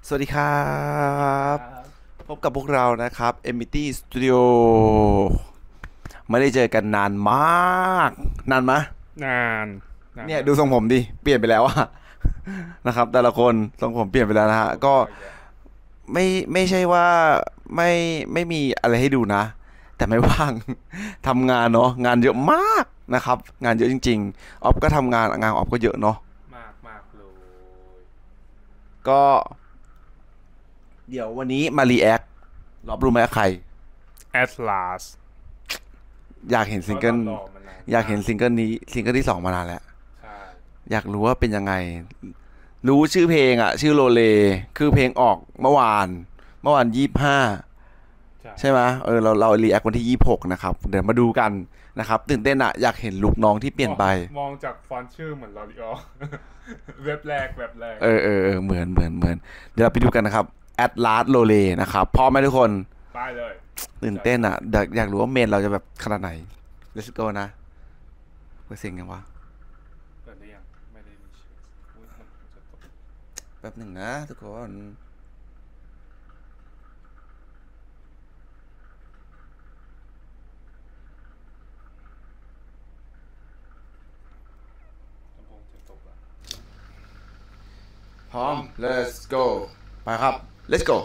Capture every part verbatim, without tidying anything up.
สวัสดีครับพบกับพวกเรานะครับ เอ็ม บี ที Studio ไม่ได้เจอกันนานมากนานมะนานเนี่ยดูทรงผมดิเปลี่ยนไปแล้วอะนะครับแต่ละคนทรงผมเปลี่ยนไปแล้วนะฮะก็ไม่ไม่ใช่ว่าไม่ไม่มีอะไรให้ดูนะแต่ไม่ว่างทำงานเนาะงานเยอะมากนะครับงานเยอะจริงๆออฟก็ทำงานงานออฟก็เยอะเนาะมากมากเลยก็เดี๋ยววันนี้มารีแอครอบรู้ไหมใคร Atlas อยากเห็นซิงเกิลอยากเห็นซิงเกิลนี้ซิงเกิลที่สองมานานแล้วอยากรู้ว่าเป็นยังไงรู้ชื่อเพลงอ่ะชื่อโลเลคือเพลงออกเมื่อวานเมื่อวานยี่สิบห้าใช่ไหมเออเราเรารีแอควันที่ยี่สิบหกนะครับเดี๋ยวมาดูกันนะครับตื่นเต้นอ่ะอยากเห็นลุคน้องที่เปลี่ยนไปมองจากฟอนต์ชื่อเหมือนลอรีออลเว็บแรกเว็บแรกเออเออเออเหมือนเหมือนเหมือนเดี๋ยวเราไปดูกันนะครับAtlas โลเลนะครับพร้อมไหมทุกคนไปเลยตื่นเต้นอ่ะอยากรู้ว่าเมนเราจะแบบขนาดไหน Let's go นะเปิดเสียงยังวะเปิดได้ยังไม่ได้มีชื่อแป๊บหนึ่งนะทุกคนพร้อม Let's go ไปครับ Let's go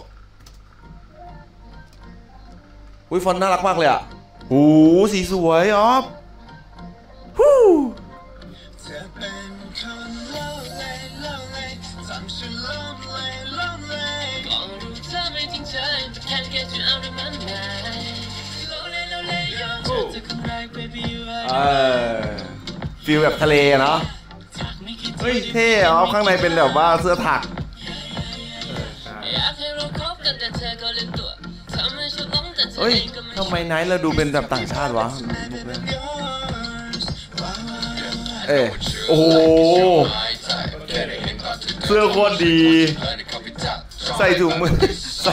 อุ้ยฟอนต์น่ารักมากเลยอ่ะโอ้สีสวยออฟฮู้เออฟีลแบบทะเลเนาะเฮ้ยเท่ออฟข้างในเป็นแบบว่าเสื้อถักเฮ้ยทำไมไนท์เราดูเป็นแบบต่างชาติวะเอ้โอ้โหเสื้อโคตรดีใส่ถุงมือใส่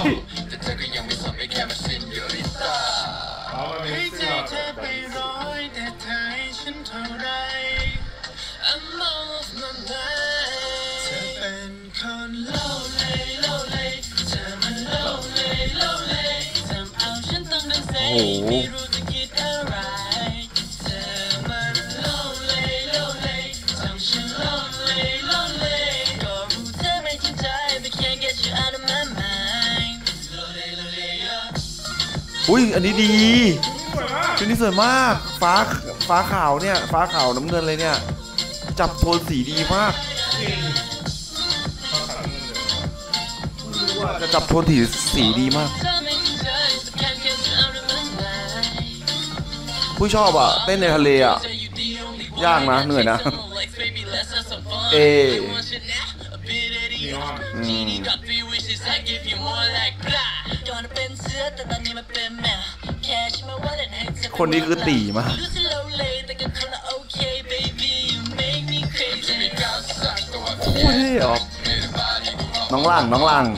โอ้โหอุ้ยอันนี้ดีชุดนี้สวยมากฟ้าฟ้าขาวเนี่ยฟ้าขาวน้ำเงินเลยเนี่ยจับโทนสีดีมากจะจับโทนสีสีดีมากผู้ชอบอ่ะเต้นในทะเลอ่ะยากนะเหนื่อยนะเอคนนี้คือตีมากโอ้ยเหรอน้องหลังน้องหลัง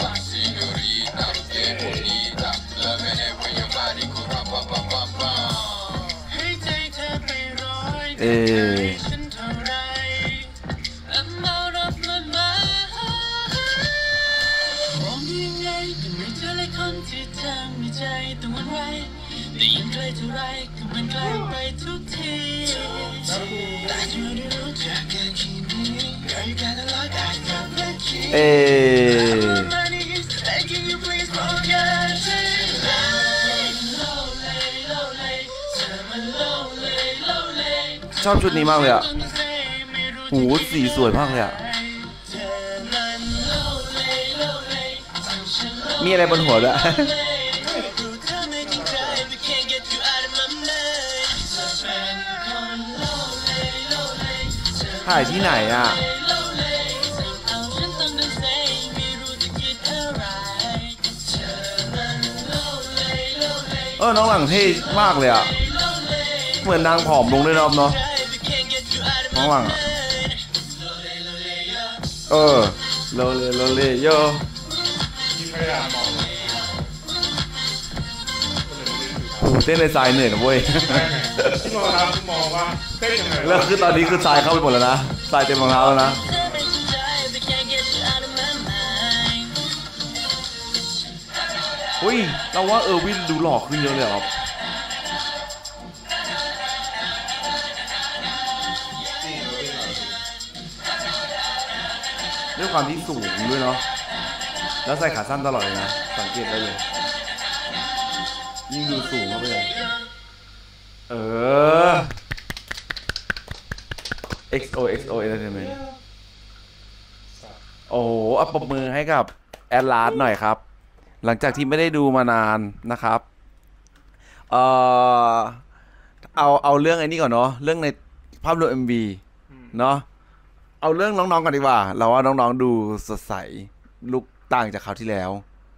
เอเอชอบชุดนี้มากเลยอ่ะหูสีสวยมากเลยอ่ะมีอะไรบนหัวด้วยถ่ายที่ไหนอ่ะเออน้องหลังเท่มากเลยอ่ะเหมือนนางผอมลงด้วยรอบเนาะน้องหลังอ่ะเออโลเลโลเลโยโอ้เต้นในทรายเหนื่อยนะเว้ยที่มองครับมองว่าเต้นยังไงแล้วคือตอนนี้คือทรายเข้าไปหมดแล้วนะทรายเต็มรองเท้าแล้วนะเฮ้ยเราว่าเออร์วินดูหล่อขึ้นเยอะเลยครับด้วยความที่สูงด้วยเนาะแล้วใส่ขาสั้นตลอดเลยนะสังเกตได้เลยยิ่งดูสูงเข้าไปเลยเออ เอ็กซ์ โอ เอ็กซ์ โอ Entertainment โอ้โหอัปปรบมือให้กับแอดลาสหน่อยครับ หลังจากที่ไม่ได้ดูมานานนะครับ เออเอาเอาเรื่องไอ้นี่ก่อนเนาะเรื่องในภาพรวม เอ็ม วี เนาะเอาเรื่องน้องๆก่อนดีกว่าเราว่าน้องๆดูสดใสลุกต่างจากคราวที่แล้ว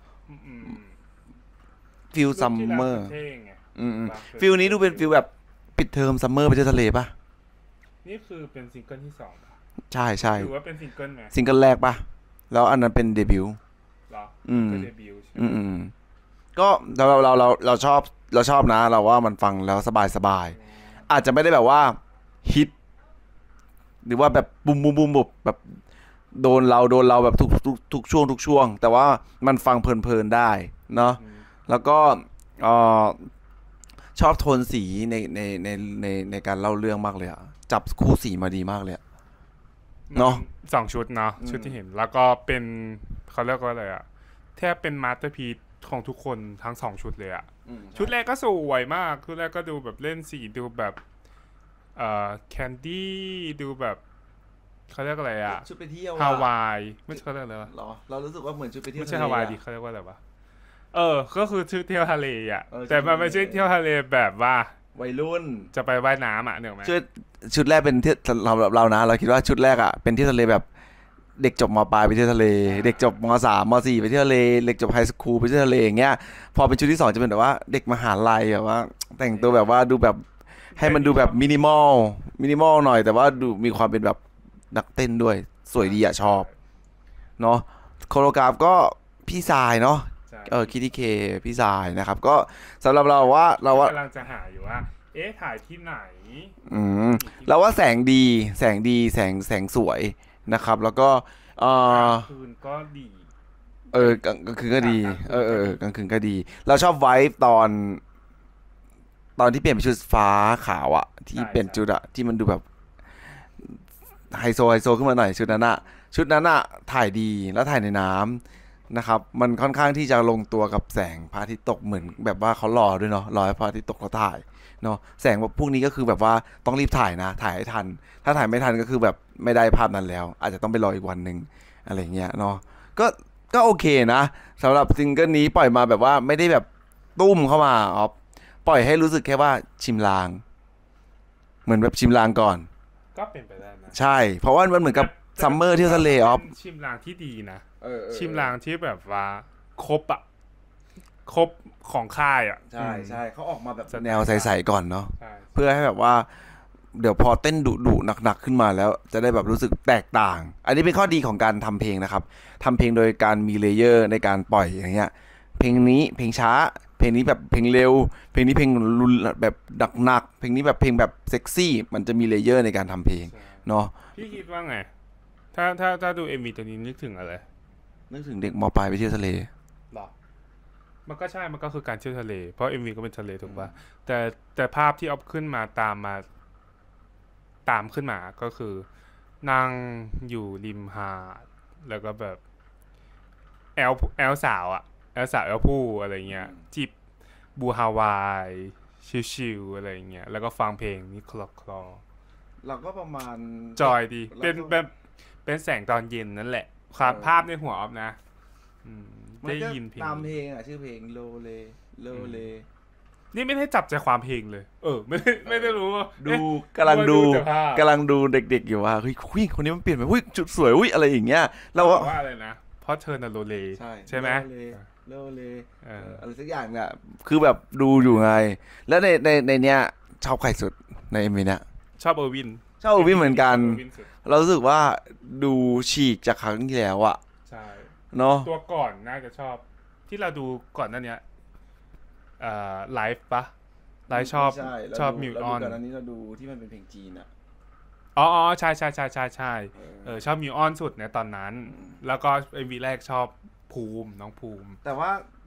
ฟิลซัมเมอร์ฟิลนี้ดูเป็นฟิลแบบปิดเทอมซัมเมอร์ไปเที่ยวทะเลป่ะนี่คือเป็นซิงเกิลที่สองใช่ใช่ถือว่าเป็นซิงเกิลไหมซิงเกิลแรกป่ะแล้วอันนั้นเป็นเดบิวต์หรออืมเดบิวต์ใช่อืมก็เราเราเราเราชอบเราชอบนะเราว่ามันฟังแล้วสบายสบายอาจจะไม่ได้แบบว่าฮิตหรือว่าแบบบุมบุมบุมบุบแบบโดนเราโดนเราแบบทุกทุกทุกช่วงทุกช่วงแต่ว่ามันฟังเพลินๆได้เนาะแล้วก็เออชอบโทนสีในในในในในการเล่าเรื่องมากเลยอะจับคู่สีมาดีมากเลยเนาะสองชุดเนาะชุดที่เห็นแล้วก็เป็นเขาเรียกว่าอะไรอะแทบเป็นมาสเตอร์พีซของทุกคนทั้งสองชุดเลยอะชุดแรกก็สวยมากชุดแรกก็ดูแบบเล่นสีดูแบบเอ่อแคนดี้ดูแบบเขาเรียกอะไรอะชุดไปเที่ยวฮาวายไม่ใช่เขาเรียกอะไรวะเรารู้สึกว่าเหมือนชุดไปเที่ยวไม่ใช่ฮาวายดิเขาเรียกว่าอะไรวะเออก็คือชุดเที่ยวทะเลอะแต่มันไม่ใช่เที่ยวทะเลแบบว่าวัยรุ่นจะไปว่ายน้ำอ่ะเนี่ยไหมชุดชุดแรกเป็นที่สำหรับเรานะเราคิดว่าชุดแรกอ่ะเป็นที่ทะเลแบบเด็กจบม.ปลายไปเที่ยวทะเลเด็กจบม.สาม ม.สี่ไปเที่ยวทะเลเด็กจบไฮสคูลไปเที่ยวทะเลอย่างเงี้ยพอเป็นชุดที่สองจะเป็นแบบว่าเด็กมหาลัยแบบว่าแต่งตัวแบบว่าดูแบบให้มันดูแบบมินิมอลมินิมอลหน่อยแต่ว่าดูมีความเป็นแบบนักเต้นด้วยสวยดีอ่ะชอบเนาะโคโรกราฟก็พี่สายเนาะเออคิดที่เคพี่สายนะครับก็สำหรับเราว่าเราว่ากำลังจะหาอยู่ว่าเอ๊ะถ่ายที่ไหนอืมเราว่าแสงดีแสงดีแสงแสงสวยนะครับแล้วก็เออกลางคืนก็ดีเออกลางคืนก็ดีเออเออกลางคืนก็ดีเราชอบไวฟ์ตอนตอนที่เปลี่ยนเป็นชุดฟ้าขาวอะที่เปลี่ยนชุดอะที่มันดูแบบไฮโซไฮโซขึ้นมาหน่อยชุดนั้นอะชุดนั้นอะถ่ายดีแล้วถ่ายในน้ำนะครับมันค่อนข้างที่จะลงตัวกับแสงพระอาทิตย์ตกเหมือนแบบว่าเขารอด้วยเนาะรอให้พระอาทิตย์ตกแล้วถ่ายเนาะแสงพวกนี้ก็คือแบบว่าต้องรีบถ่ายนะถ่ายให้ทันถ้าถ่ายไม่ทันก็คือแบบไม่ได้ภาพนั้นแล้วอาจจะต้องไปรออีกวันหนึ่งอะไรเงี้ยเนาะก็ก็โอเคนะสำหรับซิงเกิลนี้ปล่อยมาแบบว่าไม่ได้แบบตุ้มเข้ามาอ๋อปล่อยให้รู้สึกแค่ว่าชิมลางเหมือนแบบชิมลางก่อนก็เป็นไปได้นะใช่เพราะว่ามันเหมือนกับซัมเมอร์ที่ทะเลออฟชิมลางที่ดีนะชิมลางที่แบบว่าครบอะครบของค่ายอ่ะใช่ใช่เขาออกมาแบบแนวใสๆก่อนเนาะเพื่อให้แบบว่าเดี๋ยวพอเต้นดุดุหนักๆขึ้นมาแล้วจะได้แบบรู้สึกแตกต่างอันนี้เป็นข้อดีของการทำเพลงนะครับทำเพลงโดยการมีเลเยอร์ในการปล่อยอย่างเงี้ยเพลงนี้เพลงช้าเพลงนี้แบบเพลงเร็วเพลงนี้เพลงรุนแบบหนักๆเพลงนี้แบบเพลงแบบเซ็กซี่มันจะมีเลเยอร์ในการทำเพลงเนาะพี่คิดว่าไงถ้าถ้าถ้าดู เอ็ม วี ตัวนี้นึกถึงอะไรนึกถึงเด็กม.ปลายไปเที่ยวทะเลหรอมันก็ใช่มันก็คือการเที่ยวทะเลเพราะ เอ็ม วี ก็เป็นทะเลถูกป่ะแต่แต่ภาพที่เอาขึ้นมาตามมาตามขึ้นมาก็คือนั่งอยู่ริมหาดแล้วก็แบบแอลแอลสาวอะแอลสาวแอลผู้อะไรเงี้ยจิบบูฮาวายชิลๆอะไรเงี้ยแล้วก็ฟังเพลงนี้คลอคลอเราก็ประมาณจอยดีเป็นแบบเป็นแสงตอนเย็นนั่นแหละความภาพในหัวออฟนะได้ยินเพลงตามเพลงอ่ะชื่อเพลงโลเลโลเลนี่ไม่ได้จับใจความเพลงเลยเออไม่ไม่ได้รู้ดูกำลังดูกำลังดูเด็กๆอยู่ว่าเฮ้ยคุยคนนี้มันเปลี่ยนไปหุ้ยจุดสวยหุ้ยอะไรอย่างเงี้ยเราว่าอะไรนะเพราะเธอน่ะโลเลใช่ไหมโลเลอะไรสักอย่างเนี่ยคือแบบดูอยู่ไงแล้วในในในเนี้ยชอบใครสุดในเอ็มวีเนี้ยชอบเออร์วินชอบเออร์วินเหมือนกันเรารู้สึกว่าดูฉีกจากครั้งที่แล้วอะใช่เนาะตัวก่อนน่าจะชอบที่เราดูก่อนนั่นเนี้ยไลฟ์ปะไลฟ์ชอบชอบมิวออนก่อนอันนี้เราดูที่มันเป็นเพลงจีนอะอ๋อใช่ใช่ใช่ใช่ใช่เออชอบมิวออนสุดในตอนนั้นแล้วก็เอ็มวีแรกชอบภูมิน้องภูมิแต่ว่า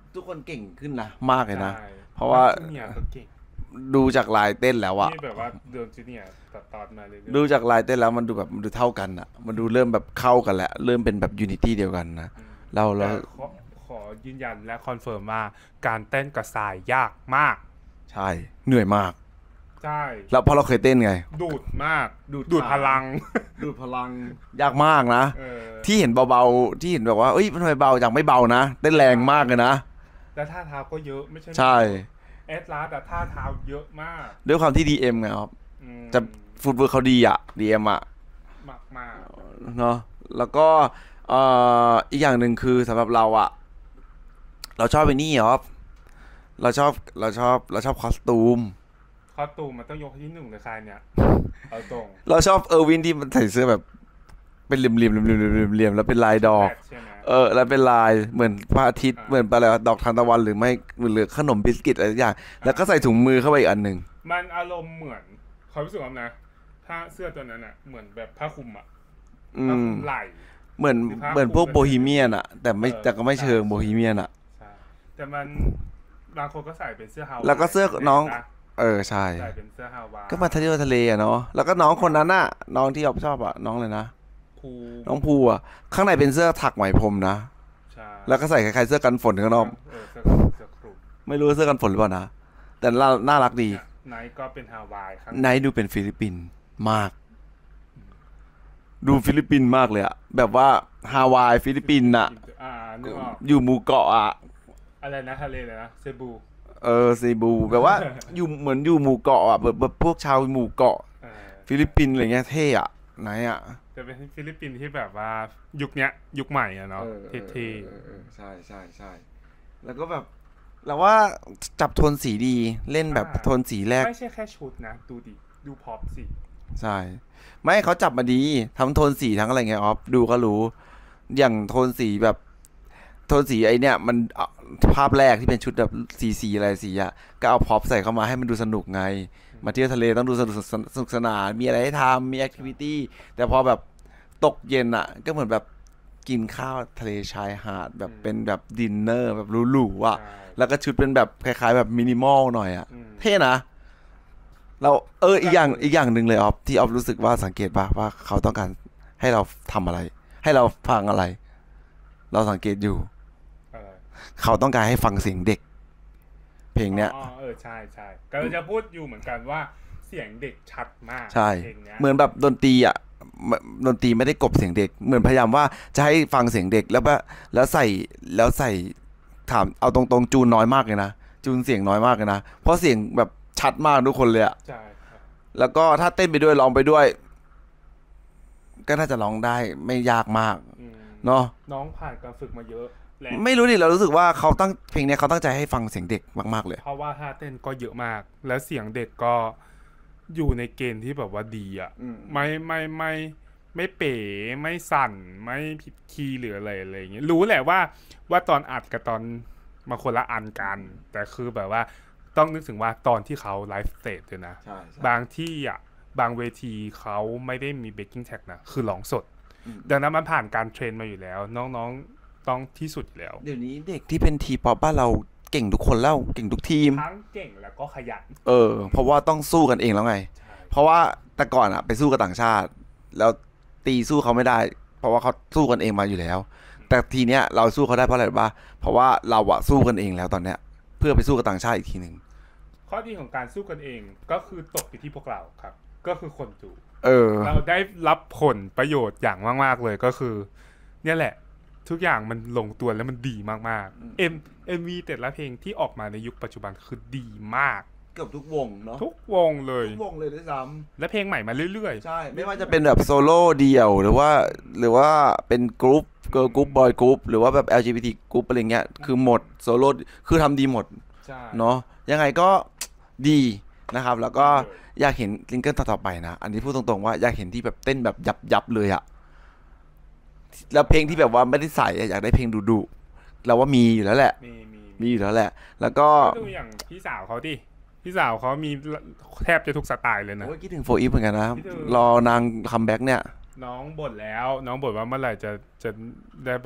ทุกคนเก่งขึ้นนะมากเลยนะใช่เพราะว่าจูเนียร์ก็เก่งดูจากลายเต้นแล้วอะนี่แบบว่าเดินจูเนียร์ตัดตอนมาเลยดูจากลายเต้นแล้วมันดูแบบมันดูเท่ากันอะมันดูเริ่มแบบเข้ากันแล้วเริ่มเป็นแบบยูนิตี้เดียวกันนะเราเราขอขอยืนยันและคอนเฟิร์มว่าการเต้นกับสายยากมากใช่เหนื่อยมากใช่แล้วเพราะเราเคยเต้นไงดูดมากดูดดูดพลังดูดพลังยากมากนะเออที่เห็นเบาๆที่เห็นแบบว่าเอ้ยมันทำไมเบาจากไม่เบานะเต้นแรงมากเลยนะแล้วท่าเท้าก็เยอะไม่ใช่ใช่เอสลาแต่ท่าเท้าเยอะมากด้วยความที่ ดี เอ็ม ไงครับอืมจะฟุตเวิร์กเขาดีอ่ะ ดี เอ็ม อ่ะมากมากเนาะแล้วก็เอ่ออีกอย่างหนึ่งคือสำหรับเราอ่ะเราชอบไปนี่ครับเราชอบเราชอบเราชอบคอสตูมคอสตูมมันต้องยกให้ที่หนึ่งเลยใครเนี่ยเอาตรงเราชอบเออร์วินที่มันใส่เสื้อแบบเป็นเหลี่ยมๆเหลี่ยมๆเหลี่ยมๆเหลี่ยมๆแล้วเป็นลายดอกแปดใช่ไหมเออแล้วเป็นลายเหมือนพระอาทิตย์อ่าเหมือนอะไรวะดอกทานตะวันหรือไม่หรือขนมบิสกิตอะไรสักอย่างแล้วก็ใส่ถุงมือเข้าไปอีกอันหนึ่งมันอารมณ์เหมือนเขารู้สึกว่านะถ้าเสื้อตัวนั้นอ่ะเหมือนแบบผ้าคลุมอ่ะอืผ้าคมลุมไหล่เหมือนหรือผ้าเหมือนพวกคลุมโบฮีเมียนอะแต่ไม่เออแต่ก็ไม่เชิงใช่โบฮีเมียนอะใช่แต่มันบางคนก็ใส่เป็นเสื้อฮาวายแล้วก็เสื้อน้องนะเออใช่ใส่เป็นเสื้อฮาวายก็มาเที่ยวทะเลอะเนาะแล้วก็น้องคนนั้นอะน้องที่ออฟชอบอะน้องเลยนะภูน้องภูอะข้างในเป็นเสื้อถักไหมพรมนะใช่แล้วก็ใส่คล้ายๆเสื้อกันฝนข้างนอกเออเสื้อคลุมเสื้อคลุมไม่รู้ว่าเสื้อกันฝนหรือเปล่านะแต่น่าน่ารักดีไนท์ก็เป็นฮาวายข้างไนท์ดูเป็นฟิลิปปินส์มาก ดูฟิลิปปินส์มากเลยอะแบบว่าฮาวายฟิลิปปินส์อะอ่านึกออกอยู่หมู่เกาะอะอะไรนะทะเลเลยนะเซบูเออซีบูแบบว่า อยู่เหมือนอยู่หมู่เกาะอะแบบแบบพวกชาวหมู่เกาะเออฟิลิปปินส์อะไรเงี้ยเท่อะไหนอะจะเป็นฟิลิปปินส์ที่แบบว่ายุคเนี้ยยุคใหม่อะเนาะเท่ใช่ใช่ใช่แล้วก็แบบเราว่าจับโทนสีดีเล่นแบบโทนสีแรๆกไม่ใช่แค่ชุดนะดูดิดูพ็อปสิใช่ไม่เขาจับมาดีทำโทนสีทั้งอะไรเงี้ยออฟดูก็รู้ อย่างโทนสีแบบโทนสีไอเนี้ยมันเอาภาพแรกที่เป็นชุดแบบสีสีอะไรสีอะก็เอาพ็อปใส่เข้ามาให้มันดูสนุกไง มาเที่ยวทะเลต้องดูสนุกสนสนุกสนานมีอะไรให้ทำมีแอคทิวิตี้แต่พอแบบตกเย็นอะก็เหมือนแบบกินข้าวทะเลชายหาดแบบเป็นแบบดินเนอร์แบบหรูๆอะใช่แล้วก็ชุดเป็นแบบคล้ายๆแบบมินิมอลหน่อยอะอืมเท่นะเราเอออีกอย่างอีกอย่างหนึ่งเลยออฟที่ออฟรู้สึกว่าสังเกตป่ะว่าเขาต้องการให้เราทำอะไร ให้เราฟังอะไร เราสังเกตอยู่อะไรเขาต้องการให้ฟังเสียงเด็ก เพลงเนี้ยอ๋อเออใช่ใช่ก็จะพูดอยู่เหมือนกันว่าเสียงเด็กชัดมากใช่เพลงเนี้ยเหมือนแบบดนตรีอ่ะดนตรีไม่ได้กลบเสียงเด็ก เหมือนพยายามว่าจะให้ฟังเสียงเด็กแล้วว่าแล้วใส่แล้วใส่ถามเอาตรงๆจูนน้อยมากเลยนะจูนเสียงน้อยมากเลยนะเพราะเสียงแบบชัดมากทุกคนเลยอะใช่ครับแล้วก็ถ้าเต้นไปด้วยร้องไปด้วย ก็น่าจะร้องได้ไม่ยากมากอืมเนาะน้องผ่านการฝึกมาเยอะและไม่รู้ดิเรารู้สึกว่าเขาตั้งเพลงเนี้ยเขาตั้งใจให้ฟังเสียงเด็กมากๆเลยเพราะว่าท่าเต้นก็เยอะมาก แล้วเสียงเด็กก็อยู่ในเกณฑ์ที่แบบว่าดีอ่ะอืมไม่ไม่ไม่ไม่เป๋ไม่สั่นไม่ผิดคีย์หรืออะไรอะไรอย่างเงี้ยรู้แหละว่าว่าตอนอัดกับตอนมาคนละอันกัน แต่คือแบบว่าต้องนึกถึงว่าตอนที่เขาไลฟ์สเตจเลยนะใช่บางที่อ่ะบางเวทีเขาไม่ได้มีเบกกิ้งแท็กนะคือร้องสดอืมดังนั้นมันผ่านการเทรนมาอยู่แล้ว น้องๆต้องที่สุดอยู่แล้วเดี๋ยวนี้เด็กที่เป็นทีป๊อปบ้านเราเก่งทุกคนแล้วเก่งทุกทีมทั้งเก่งแล้วก็ขยันเออ เพราะว่าต้องสู้กันเองแล้วไงใช่เพราะว่าแต่ก่อนอะไปสู้กับต่างชาติ แล้วตีสู้เขาไม่ได้ เพราะว่าเขาสู้กันเองมาอยู่แล้ว แต่ทีเนี้ยเราสู้เขาได้เพราะอะไรรู้ป่ะเพราะว่าเราอะสู้กันเองแล้วตอนเนี้ย เพื่อไปสู้กับต่างชาติอีกทีหนึ่งข้อดีของการสู้กันเองก็คือตกอยู่ที่พวกเราครับ ก็คือคนดูเออเราได้รับผลประโยชน์อย่างมากๆเลยก็คือ เนี่ยแหละ ทุกอย่างมันลงตัวแล้วมันดีมากอืมๆเอ็มเอ็มวีแต่ละเพลงที่ออกมาในยุคปัจจุบันคือดีมากเกือบทุกวงเนาะทุกวงเลยทุกวงเลยด้วยซ้และเพลงใหม่มาเรื่อยำใช่ ไม่ว่าจะเป็นแบบโซโล่เดี่ยวหรือว่าหรือว่าเป็นกรุ๊ปเกิร์ลกรุ๊ปบอยกรุ๊ปหรือว่าแบบ แอล จี บี ที กรุ๊ปอะไรเงี้ยคือหมดโซโล่คือทำดีหมดๆใช่เนาะยังไงก็ดีนะครับ แล้วก็อยากเห็นซิงเกิลต่อๆไปนะ อันนี้พูดตรงๆว่าอยากเห็นที่แบบเต้นแบบยับๆเลยอะแล้วเพลงที่แบบว่าไม่ได้ใส่อะอยากได้เพลงดุๆเราว่ามีอยู่แล้วแหละมีมีมีอยู่แล้วแหละ แล้วก็ก็ดูอย่างพี่สาวเขาดิพี่สาวเขามีแทบจะทุกสไตล์เลยนะโอ้ยคิดถึงโฟอีฟเหมือนกันนะคิดถึงรอนางคัมแบ็กเนี่ยน้องบ่นแล้ว น้องบ่นว่าเมื่อไหร่จะจะได้แบบ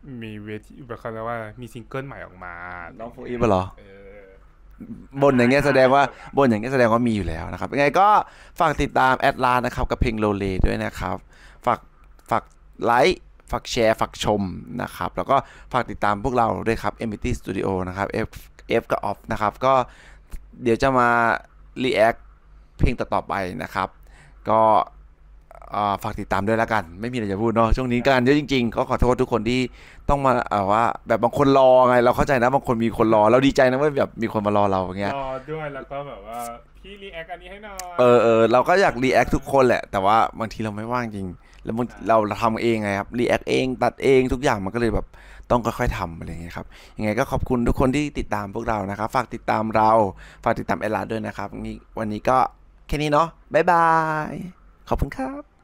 มีเวทีแบบเขาเรียกว่ามีซิงเกิลใหม่ออกมาน้องโฟอีฟเหรอเออบนอย่างเงี้ยแสดงว่าบนอย่างเงี้ยแสดงว่ามีอยู่แล้วนะครับยังไงก็ฝากติดตามแอดลาสนะครับกับเพลงโลเลด้วยนะครับฝากฝากไลค์ฝากแชร์ฝากชมนะครับแล้วก็ฝากติดตามพวกเราด้วยครับ เอ็ม บี ที Studio นะครับ F F กับ Off นะครับก็เดี๋ยวจะมา react เพลงต่อๆไปนะครับก็ฝากติดตามด้วยแล้วกันไม่มีอะไรจะพูดเนาะช่วงนี้การเยอะจริงๆก็ขอโทษทุกคนที่ต้องมาเอ่อว่าแบบบางคนรอไงเราเข้าใจนะบางคนมีคนรอเราดีใจนะว่าแบบมีคนมารอเราอย่างเงี้ยรอด้วยแล้วก็แบบว่าพี่รีแอคอันนี้ให้หน่อยเออเออเราก็อยากรีแอคทุกคนแหละแต่ว่าบางทีเราไม่ว่างจริงแล้วเราเราทำเองไงครับรีแอคเองตัดเองทุกอย่างมันก็เลยแบบต้องค่อยๆทำอะไรอย่างเงี้ยครับยังไงก็ขอบคุณทุกคนที่ติดตามพวกเรานะครับฝากติดตามเราฝากติดตามเอลาด้วยนะครับนี่วันนี้ก็แค่นี้เนาะบ๊ายบายขอบคุณครับ